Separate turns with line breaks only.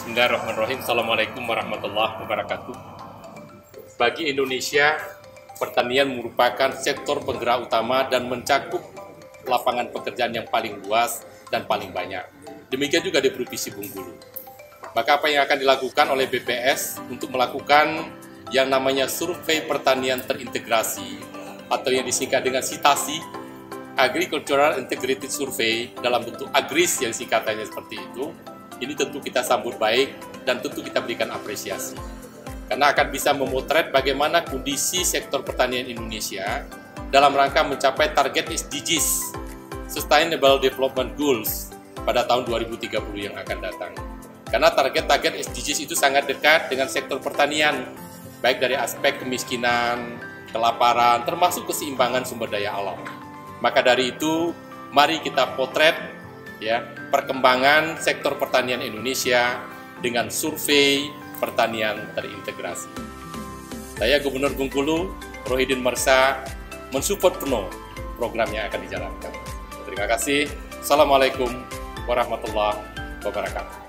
Bismillahirrahmanirrahim. Assalamualaikum warahmatullahi wabarakatuh. Bagi Indonesia, pertanian merupakan sektor penggerak utama dan mencakup lapangan pekerjaan yang paling luas dan paling banyak. Demikian juga di Provinsi Bengkulu. Maka apa yang akan dilakukan oleh BPS untuk melakukan yang namanya survei pertanian terintegrasi atau yang disingkat dengan SITASI, Agricultural Integrated Survey dalam bentuk AGRIS yang singkatannya seperti itu. Ini tentu kita sambut baik dan tentu kita berikan apresiasi. Karena akan bisa memotret bagaimana kondisi sektor pertanian Indonesia dalam rangka mencapai target SDGs, Sustainable Development Goals, pada tahun 2030 yang akan datang. Karena target-target SDGs itu sangat dekat dengan sektor pertanian, baik dari aspek kemiskinan, kelaparan, termasuk keseimbangan sumber daya alam. Maka dari itu, mari kita potret perkembangan sektor pertanian Indonesia dengan survei pertanian terintegrasi. Saya Gubernur Bengkulu, Rohidin Mersa, mensupport penuh program yang akan dijalankan. Terima kasih. Assalamualaikum warahmatullahi wabarakatuh.